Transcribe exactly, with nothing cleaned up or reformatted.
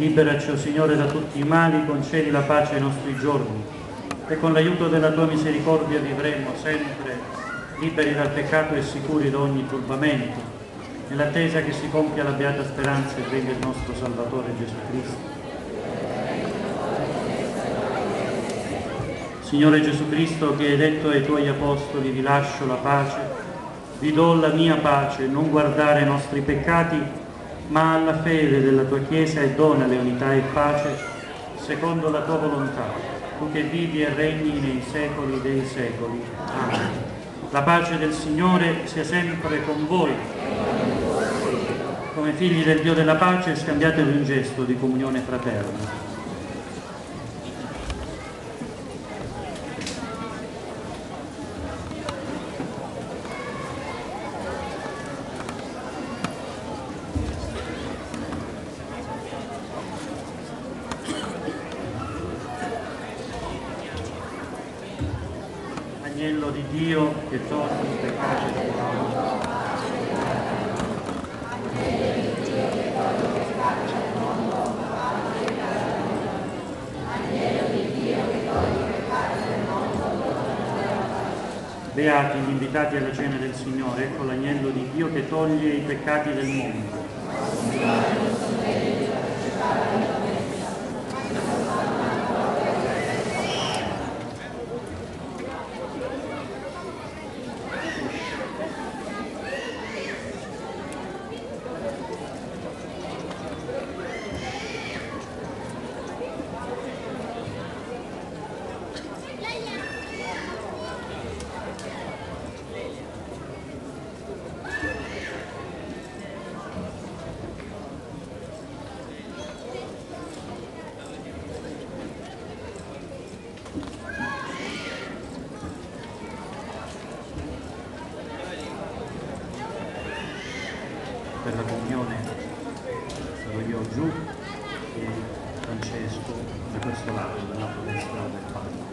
Liberaci, o Signore, da tutti i mali, concedi la pace ai nostri giorni e con l'aiuto della tua misericordia vivremo sempre liberi dal peccato e sicuri da ogni turbamento, nell'attesa che si compia la beata speranza e venga il nostro Salvatore Gesù Cristo. Signore Gesù Cristo, che hai detto ai tuoi apostoli: vi lascio la pace, vi do la mia pace, non guardare ai nostri peccati, ma alla fede della tua Chiesa, e donale unità e pace, secondo la tua volontà, tu che vivi e regni nei secoli dei secoli. Amen. La pace del Signore sia sempre con voi. Come figli del Dio della pace, scambiatevi un gesto di comunione fraterna. Agnello di Dio che toglie i peccati del mondo. Beati gli invitati alla cena del Signore, ecco l'agnello di Dio che toglie i peccati del mondo. Per la comunione sarò io giù e Francesco da questo lato, dal lato destro del palco.